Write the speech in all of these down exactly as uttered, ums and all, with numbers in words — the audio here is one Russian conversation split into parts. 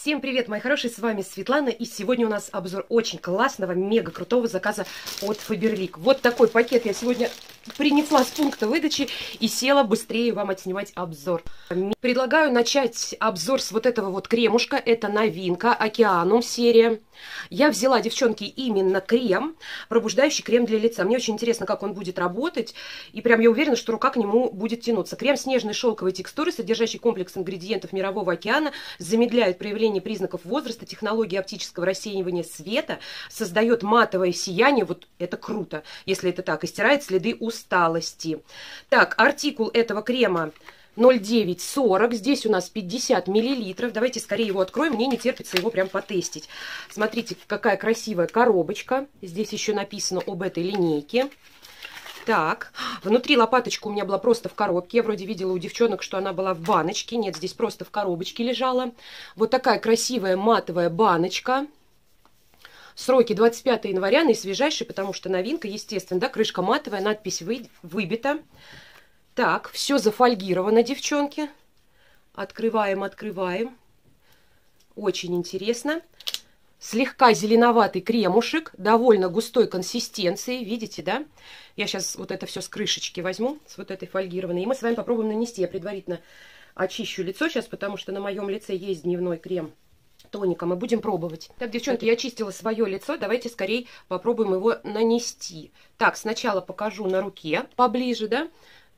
Всем привет, мои хорошие, с вами Светлана, и сегодня у нас обзор очень классного, мега крутого заказа от Faberlic. Вот такой пакет я сегодня принесла с пункта выдачи и села быстрее вам отснимать обзор. Предлагаю начать обзор с вот этого вот кремушка, это новинка, Океанум серия. Я взяла, девчонки, именно крем, пробуждающий крем для лица. Мне очень интересно, как он будет работать, и прям я уверена, что рука к нему будет тянуться. Крем с нежной шелковой текстурой, содержащий комплекс ингредиентов Мирового океана, замедляет проявление признаков возраста, технологии оптического рассеивания света, создает матовое сияние, вот это круто, если это так, и стирает следы усталости. Так, артикул этого крема ноль девять сорок, здесь у нас пятьдесят миллилитров, давайте скорее его откроем, мне не терпится его прям потестить. Смотрите, какая красивая коробочка, здесь еще написано об этой линейке. Так, внутри лопаточка у меня была просто в коробке. Я вроде видела у девчонок, что она была в баночке. Нет, здесь просто в коробочке лежала. Вот такая красивая матовая баночка. Сроки двадцать пятое января, наисвежайший, потому что новинка, естественно, да, крышка матовая, надпись вы, выбита. Так, все зафольгировано, девчонки. Открываем, открываем. Очень интересно. Слегка зеленоватый кремушек, довольно густой консистенции, видите, да? Я сейчас вот это все с крышечки возьму, с вот этой фольгированной, и мы с вами попробуем нанести. Я предварительно очищу лицо сейчас, потому что на моем лице есть дневной крем тоником, и будем пробовать. Так, девчонки, я очистила свое лицо, давайте скорее попробуем его нанести. Так, сначала покажу на руке поближе, да?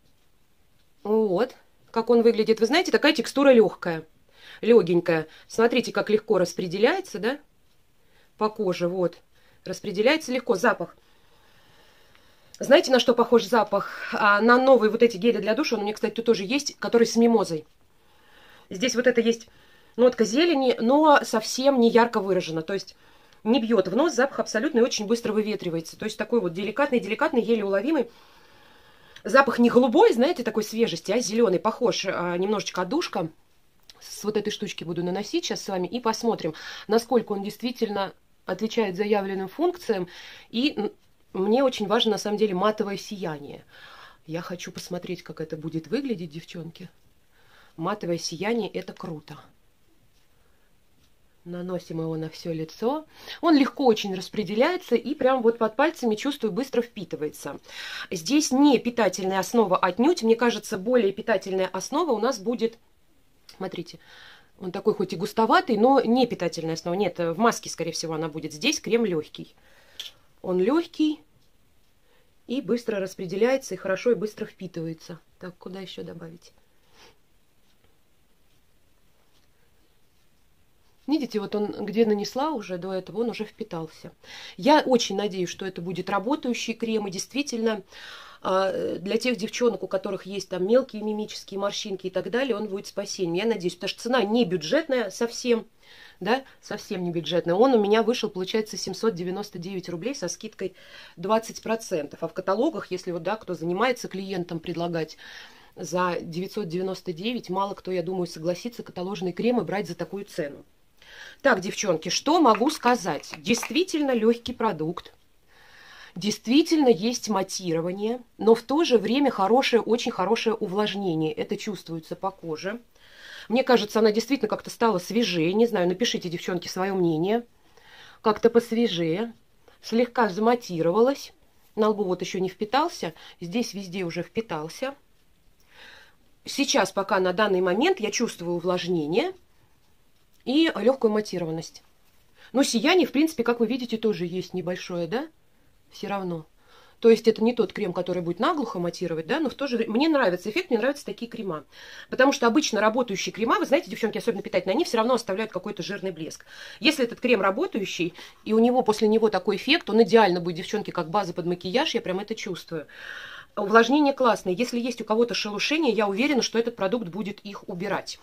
Вот, как он выглядит. Вы знаете, такая текстура легкая, легенькая. Смотрите, как легко распределяется, да? По коже, вот, распределяется легко. Запах. Знаете, на что похож запах? А, на новые вот эти гели для душа, он у меня, кстати, тут тоже есть, который с мимозой. Здесь вот это есть нотка зелени, но совсем не ярко выражена, то есть не бьет в нос, запах абсолютно и очень быстро выветривается. То есть такой вот деликатный-деликатный, еле уловимый. Запах не голубой, знаете, такой свежести, а зеленый, похож а, немножечко от душка. С вот этой штучки буду наносить сейчас с вами и посмотрим, насколько он действительно отвечает заявленным функциям. И мне очень важно, на самом деле, матовое сияние. Я хочу посмотреть, как это будет выглядеть, девчонки. Матовое сияние – это круто. Наносим его на все лицо. Он легко очень распределяется и прям вот под пальцами, чувствую, быстро впитывается. Здесь не питательная основа отнюдь. Мне кажется, более питательная основа у нас будет... Смотрите, он такой хоть и густоватый, но не питательная основа. Нет, в маске, скорее всего, она будет. Здесь крем легкий. Он легкий и быстро распределяется, и хорошо и быстро впитывается. Так, куда еще добавить? Видите, вот он где нанесла уже до этого, он уже впитался. Я очень надеюсь, что это будет работающий крем, и действительно для тех девчонок, у которых есть там мелкие мимические морщинки и так далее, он будет спасением. Я надеюсь, потому что цена не бюджетная совсем, да, совсем не бюджетная. Он у меня вышел, получается, семьсот девяносто девять рублей со скидкой двадцать процентов. А в каталогах, если вот, да, кто занимается клиентам предлагать за девятьсот девяносто девять, мало кто, я думаю, согласится каталожные кремы брать за такую цену. Так, девчонки, что могу сказать? Действительно легкий продукт. Действительно есть матирование, но в то же время хорошее, очень хорошее увлажнение. Это чувствуется по коже. Мне кажется, она действительно как-то стала свежее. Не знаю, напишите, девчонки, свое мнение. Как-то посвежее. Слегка заматировалась. На лбу вот еще не впитался. Здесь везде уже впитался. Сейчас пока на данный момент я чувствую увлажнение и легкую матированность. Но сияние, в принципе, как вы видите, тоже есть небольшое, да? Все равно. То есть это не тот крем, который будет наглухо матировать, да, но в то же время мне нравится эффект, мне нравятся такие крема. Потому что обычно работающие крема, вы знаете, девчонки, особенно питательные, они все равно оставляют какой-то жирный блеск. Если этот крем работающий, и у него после него такой эффект, он идеально будет, девчонки, как база под макияж, я прям это чувствую. Увлажнение классное. Если есть у кого-то шелушение, я уверена, что этот продукт будет их убирать.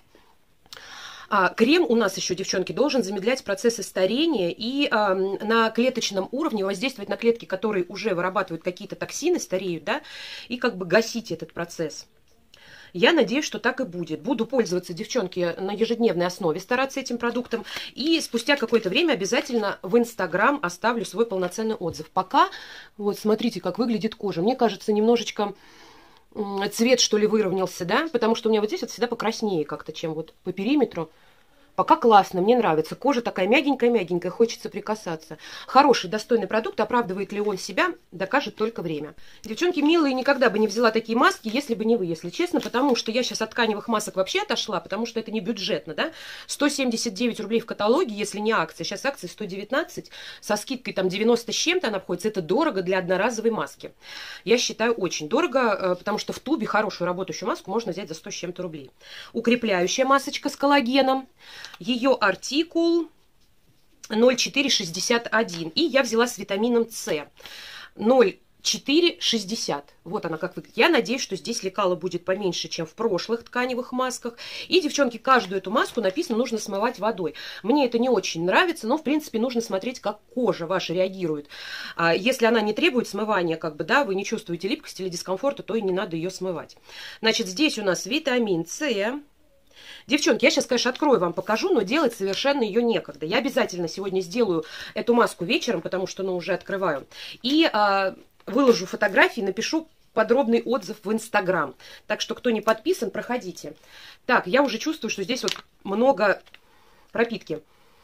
А, крем у нас еще, девчонки, должен замедлять процессы старения и а, на клеточном уровне воздействовать на клетки, которые уже вырабатывают какие-то токсины, стареют, да, и как бы гасить этот процесс. Я надеюсь, что так и будет. Буду пользоваться, девчонки, на ежедневной основе, стараться этим продуктом. И спустя какое-то время обязательно в Инстаграм оставлю свой полноценный отзыв. Пока, вот смотрите, как выглядит кожа. Мне кажется, немножечко... цвет, что ли, выровнялся, да, потому что у меня вот здесь вот всегда покраснее как-то, чем вот по периметру. Пока классно, мне нравится. Кожа такая мягенькая-мягенькая, хочется прикасаться. Хороший, достойный продукт. Оправдывает ли он себя, докажет только время. Девчонки милые, никогда бы не взяла такие маски, если бы не вы, если честно. Потому что я сейчас от тканевых масок вообще отошла, потому что это не бюджетно, да. сто семьдесят девять рублей в каталоге, если не акция. Сейчас акция сто девятнадцать, со скидкой там девяносто с чем-то она обходится. Это дорого для одноразовой маски. Я считаю, очень дорого, потому что в тубе хорошую работающую маску можно взять за сто с чем-то рублей. Укрепляющая масочка с коллагеном. Ее артикул ноль четыре шестьдесят один. И я взяла с витамином С. ноль четыре шестьдесят. Вот она как выглядит. Я надеюсь, что здесь лекала будет поменьше, чем в прошлых тканевых масках. И, девчонки, каждую эту маску написано, нужно смывать водой. Мне это не очень нравится, но, в принципе, нужно смотреть, как кожа ваша реагирует. А если она не требует смывания, как бы, да, вы не чувствуете липкости или дискомфорта, то и не надо ее смывать. Значит, здесь у нас витамин С. Девчонки, я сейчас, конечно, открою вам, покажу, но делать совершенно ее некогда. Я обязательно сегодня сделаю эту маску вечером, потому что, ну, уже открываю. И а, выложу фотографии, напишу подробный отзыв в Инстаграм. Так что, кто не подписан, проходите. Так, я уже чувствую, что здесь вот много пропитки.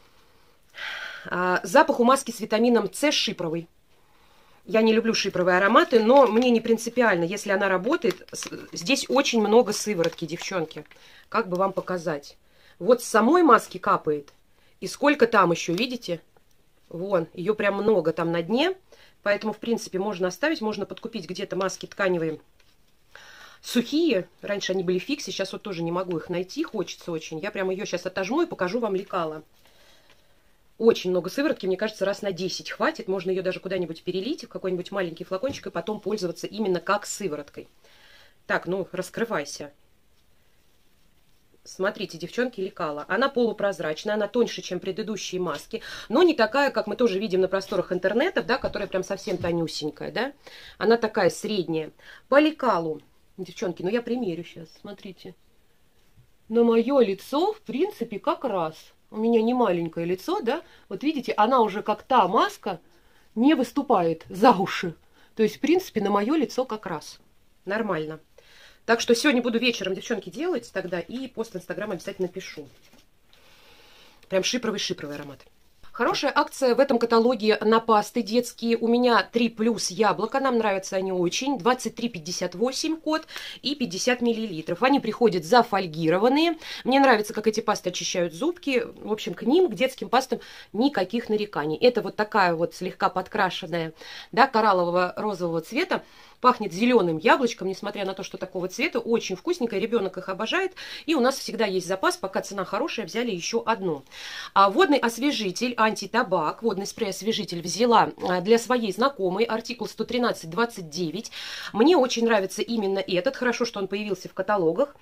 А, запах у маски с витамином С шипровый. Я не люблю шипровые ароматы, но мне не принципиально, если она работает. Здесь очень много сыворотки, девчонки. Как бы вам показать? Вот с самой маски капает. И сколько там еще, видите? Вон, ее прям много там на дне. Поэтому, в принципе, можно оставить. Можно подкупить где-то маски тканевые сухие. Раньше они были в фиксе, сейчас вот тоже не могу их найти. Хочется очень. Я прям ее сейчас отожму и покажу вам лекала. Очень много сыворотки, мне кажется, раз на десять хватит. Можно ее даже куда-нибудь перелить в какой-нибудь маленький флакончик и потом пользоваться именно как сывороткой. Так, ну, раскрывайся. Смотрите, девчонки, лекала. Она полупрозрачная, она тоньше, чем предыдущие маски, но не такая, как мы тоже видим на просторах интернетов, да, которая прям совсем тонюсенькая, да. Она такая средняя. По лекалу, девчонки, ну я примерю сейчас, смотрите. На мое лицо, в принципе, как раз. У меня не маленькое лицо, да. Вот видите, она уже как та маска не выступает за уши. То есть, в принципе, на мое лицо как раз. Нормально. Так что сегодня буду вечером, девчонки, делать тогда. И пост в Инстаграм обязательно пишу. Прям шипровый-шипровый аромат. Хорошая акция в этом каталоге на пасты детские. У меня три плюс яблоко. Нам нравятся они очень. двадцать три пятьдесят восемь код и пятьдесят миллилитров. Они приходят зафольгированные. Мне нравится, как эти пасты очищают зубки. В общем, к ним, к детским пастам, никаких нареканий. Это вот такая вот слегка подкрашенная, да, кораллового розового цвета. Пахнет зеленым яблочком, несмотря на то, что такого цвета. Очень вкусненько, ребенок их обожает. И у нас всегда есть запас, пока цена хорошая, взяли еще одну. А водный освежитель, антитабак, водный спрей-освежитель взяла для своей знакомой, артикул сто тринадцать двадцать девять. Мне очень нравится именно этот, хорошо, что он появился в каталогах.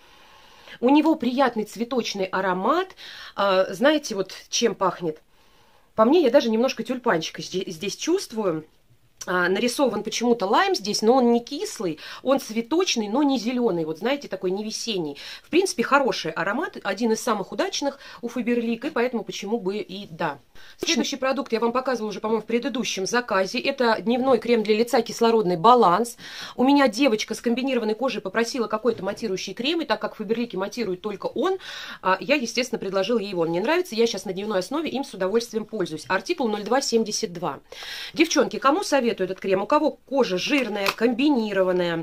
У него приятный цветочный аромат. Знаете, вот чем пахнет? По мне, я даже немножко тюльпанчика здесь чувствую. Нарисован почему-то лайм здесь, но он не кислый, он цветочный, но не зеленый, вот знаете, такой не весенний. В принципе, хороший аромат, один из самых удачных у Faberlic, и поэтому почему бы и да. Следующий продукт я вам показывала уже, по-моему, в предыдущем заказе. Это дневной крем для лица «Кислородный баланс». У меня девочка с комбинированной кожей попросила какой-то матирующий крем, и так как в Faberlic матирует только он, я, естественно, предложила ей его. Он мне нравится, я сейчас на дневной основе им с удовольствием пользуюсь. Артикул ноль два семьдесят два. Девчонки, кому советую этот крем? У кого кожа жирная, комбинированная,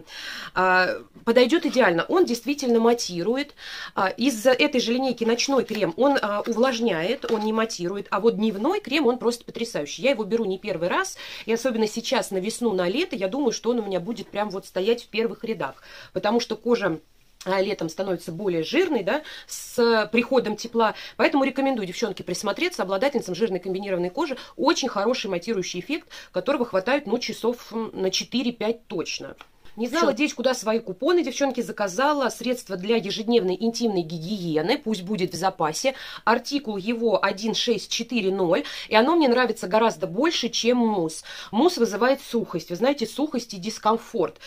подойдет идеально. Он действительно матирует. Из-за этой же линейки ночной крем он увлажняет, он не матирует, а вот дневной крем, он просто потрясающий. Я его беру не первый раз, и особенно сейчас на весну, на лето, я думаю, что он у меня будет прям вот стоять в первых рядах, потому что кожа летом становится более жирной, да, с приходом тепла. Поэтому рекомендую, девчонки, присмотреться. Обладательницам жирной комбинированной кожи очень хороший матирующий эффект, которого хватает, ну, часов на четыре-пять точно. Не знала здесь, куда свои купоны, девчонки, заказала средства для ежедневной интимной гигиены, пусть будет в запасе. Артикул его один шесть четыре ноль, и оно мне нравится гораздо больше, чем мусс. Мусс вызывает сухость, вы знаете, сухость и дискомфорт.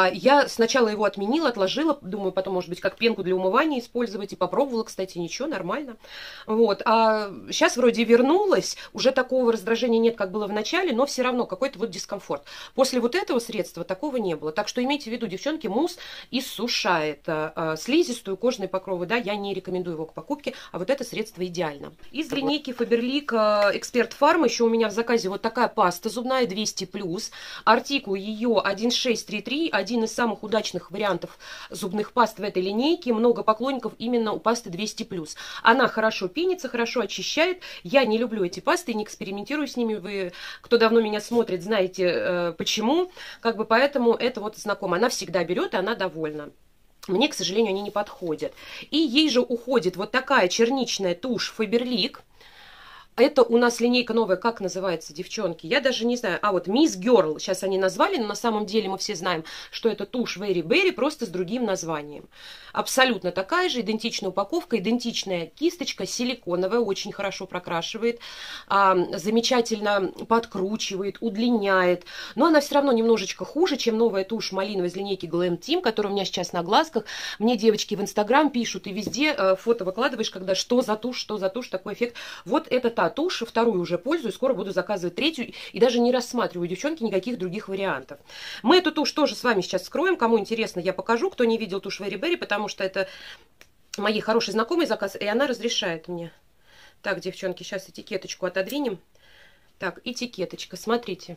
Я сначала его отменила, отложила, думаю, потом, может быть, как пенку для умывания использовать, и попробовала, кстати, ничего, нормально. Вот, а сейчас вроде вернулась, уже такого раздражения нет, как было в начале, но все равно какой-то вот дискомфорт. После вот этого средства такого не было, так что что имейте в виду, девчонки, мусс иссушает а, слизистую, кожные покровы, да, я не рекомендую его к покупке, а вот это средство идеально. Из линейки Faberlic Expert Farm еще у меня в заказе вот такая паста зубная двести плюс, артикул ее один шесть три три, один из самых удачных вариантов зубных паст в этой линейке, много поклонников именно у пасты двести плюс. Она хорошо пенится, хорошо очищает, я не люблю эти пасты, не экспериментирую с ними, вы, кто давно меня смотрит, знаете э, почему, как бы поэтому это вот знакомо, она всегда берет и она довольна. Мне, к сожалению, они не подходят. И ей же уходит вот такая черничная тушь Faberlic. Это у нас линейка новая, как называется, девчонки? Я даже не знаю. А вот Miss Girl, сейчас они назвали, но на самом деле мы все знаем, что это тушь Very Berry, просто с другим названием. Абсолютно такая же, идентичная упаковка, идентичная кисточка, силиконовая, очень хорошо прокрашивает, а, замечательно подкручивает, удлиняет. Но она все равно немножечко хуже, чем новая тушь малиновая из линейки Glam Team, которая у меня сейчас на глазках. Мне девочки в Инстаграм пишут, и везде э, фото выкладываешь, когда что за тушь, что за тушь, такой эффект. Вот это та тушь, вторую уже пользуюсь, скоро буду заказывать третью, и даже не рассматриваю, девчонки, никаких других вариантов. Мы эту тушь тоже с вами сейчас скроем, кому интересно, я покажу, кто не видел тушь Very Berry, потому что это мои хорошие знакомые заказ, и она разрешает мне. Так, девчонки, сейчас этикеточку отодвинем. Так, этикеточка, смотрите.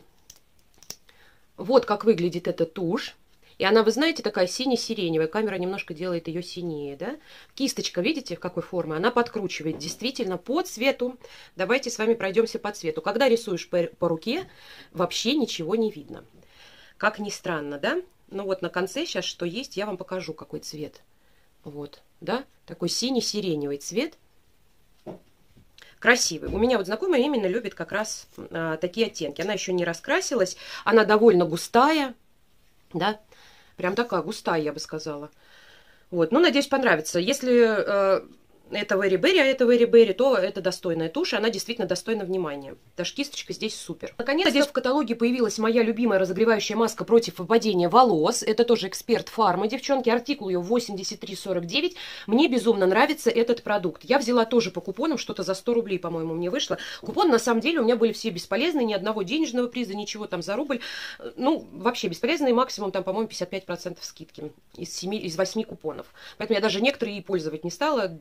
Вот как выглядит эта тушь. И она, вы знаете, такая сине-сиреневая. Камера немножко делает ее синее, да? Кисточка, видите, в какой форме? Она подкручивает действительно по цвету. Давайте с вами пройдемся по цвету. Когда рисуешь по, по руке, вообще ничего не видно. Как ни странно, да? Ну вот на конце сейчас что есть, я вам покажу, какой цвет. Вот, да? Такой сине-сиреневый цвет. Красивый. У меня вот знакомая именно любит как раз а, такие оттенки. Она еще не раскрасилась. Она довольно густая, да? Прям такая густая, я бы сказала. Вот. Ну, надеюсь, понравится. Если э, это Very Berry, а это Very Berry, то это достойная тушь. Она действительно достойна внимания. Даже кисточка здесь супер. Наконец-то здесь в каталоге появилась моя любимая разогревающая маска против выпадения волос. Это тоже Expert Farm, девчонки. Артикул ее восемьдесят три сорок девять. Мне безумно нравится этот продукт. Я взяла тоже по купонам, что-то за сто рублей, по-моему, мне вышло. Купоны, на самом деле, у меня были все бесполезные. Ни одного денежного приза, ничего там за рубль. Ну, вообще бесполезные. Максимум там, по-моему, пятьдесят пять процентов скидки из, семи, из восьми купонов. Поэтому я даже некоторые и пользовать не стала.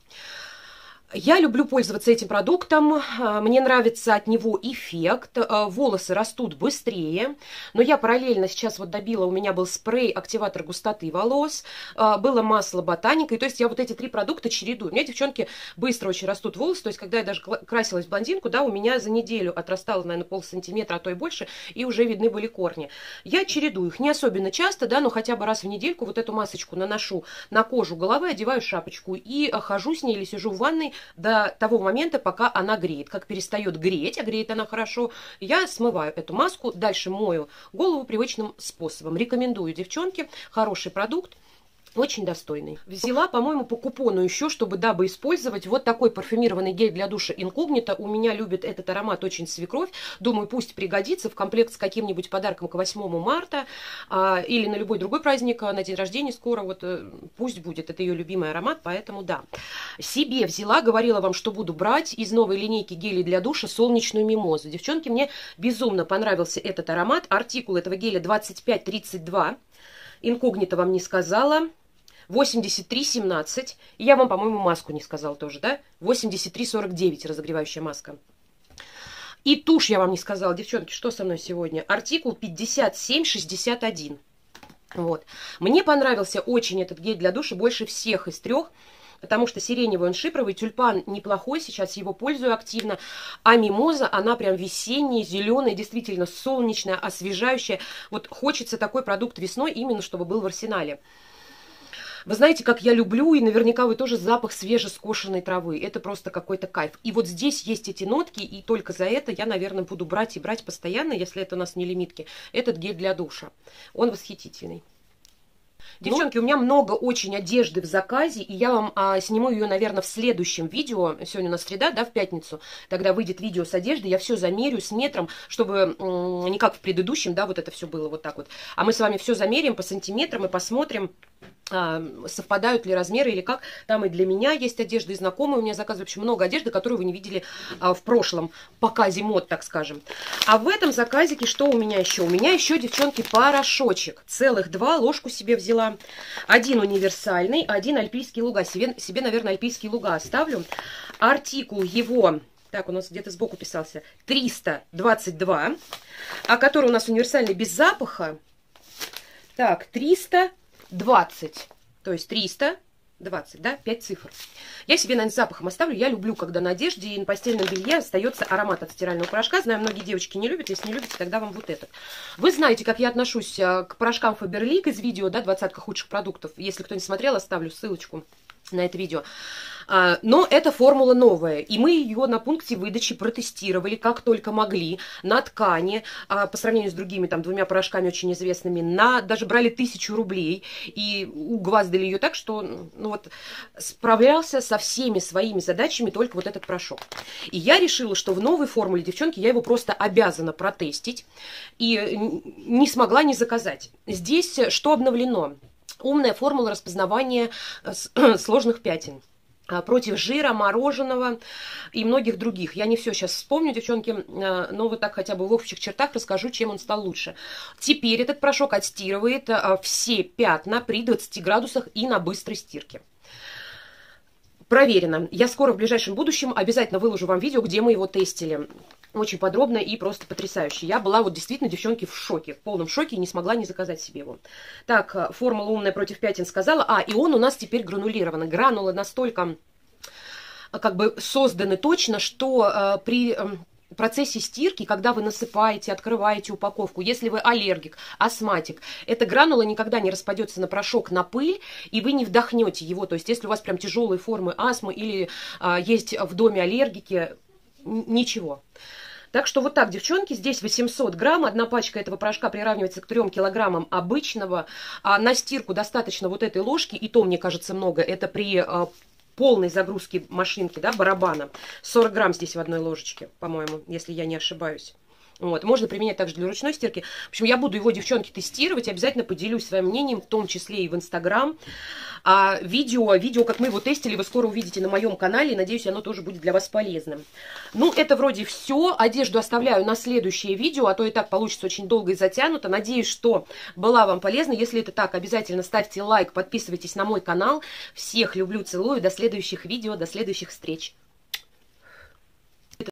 Я люблю пользоваться этим продуктом, мне нравится от него эффект, волосы растут быстрее, но я параллельно сейчас вот добила, у меня был спрей, активатор густоты волос, было масло ботаника, и то есть я вот эти три продукта чередую. У меня, девчонки, быстро очень растут волосы, то есть когда я даже красилась в блондинку, да, у меня за неделю отрастало, наверное, полсантиметра, а то и больше, и уже видны были корни. Я чередую их не особенно часто, да, но хотя бы раз в недельку вот эту масочку наношу на кожу головы, одеваю шапочку и хожу с ней или сижу в ванной до того момента, пока она греет. Как перестает греть, а греет она хорошо, я смываю эту маску, дальше мою голову привычным способом. Рекомендую, девчонки, хороший продукт. Очень достойный. Взяла, по-моему, по купону еще, чтобы, дабы использовать вот такой парфюмированный гель для душа Инкогнито. У меня любит этот аромат очень свекровь. Думаю, пусть пригодится в комплект с каким-нибудь подарком к восьмому марта а, или на любой другой праздник, на день рождения скоро. Вот пусть будет. Это ее любимый аромат, поэтому да. Себе взяла, говорила вам, что буду брать из новой линейки гелей для душа солнечную мимозу. Девчонки, мне безумно понравился этот аромат. Артикул этого геля двадцать пять тридцать два. Инкогнито вам не сказала. восемьдесят три семнадцать. И я вам, по-моему, маску не сказала тоже, да? восемьдесят три сорок девять разогревающая маска. И тушь я вам не сказала. Девчонки, что со мной сегодня? Артикул пятьдесят семь шестьдесят один. Вот. Мне понравился очень этот гель для душа, больше всех из трех. Потому что сиреневый, он шипровый, тюльпан неплохой, сейчас его пользую активно. А мимоза, она прям весенняя, зеленая, действительно солнечная, освежающая. Вот хочется такой продукт весной, именно чтобы был в арсенале. Вы знаете, как я люблю, и наверняка вы тоже, запах свежескошенной травы. Это просто какой-то кайф. И вот здесь есть эти нотки, и только за это я, наверное, буду брать и брать постоянно, если это у нас не лимитки, этот гель для душа. Он восхитительный. Девчонки, у меня много очень одежды в заказе, и я вам а, сниму ее, наверное, в следующем видео. Сегодня у нас среда, да, в пятницу. Тогда выйдет видео с одеждой, я все замерю с метром, чтобы не как в предыдущем, да, вот это все было вот так вот. А мы с вами все замерим по сантиметрам и посмотрим, совпадают ли размеры или как. Там и для меня есть одежда, и знакомые у меня заказывают. В общем, много одежды, которую вы не видели а, в прошлом показе мод, так скажем. А в этом заказике что у меня еще? У меня еще, девчонки, порошочек. Целых два, ложку себе взяла. Один универсальный, один альпийские луга. Себе, себе наверное, альпийские луга оставлю. Артикул его... Так, у нас где-то сбоку писался. триста двадцать два. А который у нас универсальный без запаха. Так, триста двадцать. То есть триста двадцать, да? пять цифр. Я себе, наверное, с запахом оставлю. Я люблю, когда на одежде и на постельном белье остается аромат от стирального порошка. Знаю, многие девочки не любят. Если не любите, тогда вам вот этот. Вы знаете, как я отношусь к порошкам Faberlic из видео, да, двадцатка худших продуктов. Если кто не смотрел, оставлю ссылочку на это видео. Но эта формула новая, и мы ее на пункте выдачи протестировали как только могли, на ткани, по сравнению с другими там двумя порошками очень известными, на, даже брали тысячу рублей, и угваздали ее так, что ну, вот, справлялся со всеми своими задачами только вот этот порошок. И я решила, что в новой формуле, девчонки, я его просто обязана протестить, и не смогла не заказать. Здесь что обновлено? Умная формула распознавания сложных пятен против жира, мороженого и многих других. Я не все сейчас вспомню, девчонки, но вот так хотя бы в общих чертах расскажу, чем он стал лучше. Теперь этот порошок отстирывает все пятна при двадцати градусах и на быстрой стирке. Проверено. Я скоро в ближайшем будущем обязательно выложу вам видео, где мы его тестили. Очень подробно и просто потрясающе. Я была вот действительно, девчонки, в шоке. В полном шоке и не смогла не заказать себе его. Так, формула умная против пятен сказала. А, и он у нас теперь гранулирован. Гранулы настолько как бы созданы точно, что э, при... Э, В процессе стирки, когда вы насыпаете, открываете упаковку, если вы аллергик, астматик, эта гранула никогда не распадется на порошок, на пыль, и вы не вдохнете его. То есть, если у вас прям тяжелые формы астмы или а, есть в доме аллергики, ничего. Так что вот так, девчонки, здесь восемьсот грамм, одна пачка этого порошка приравнивается к трём килограммам обычного, а на стирку достаточно вот этой ложки, и то, мне кажется, много, это при... А, полной загрузки машинки, да, барабана. сорок грамм здесь в одной ложечке, по-моему, если я не ошибаюсь. Вот. Можно применять также для ручной стирки. В общем, я буду его, девчонки, тестировать. Обязательно поделюсь своим мнением, в том числе и в Инстаграм. А видео, видео, как мы его тестили, вы скоро увидите на моем канале. Надеюсь, оно тоже будет для вас полезным. Ну, это вроде все. Одежду оставляю на следующее видео, а то и так получится очень долго и затянуто. Надеюсь, что была вам полезна. Если это так, обязательно ставьте лайк, подписывайтесь на мой канал. Всех люблю, целую. До следующих видео, до следующих встреч.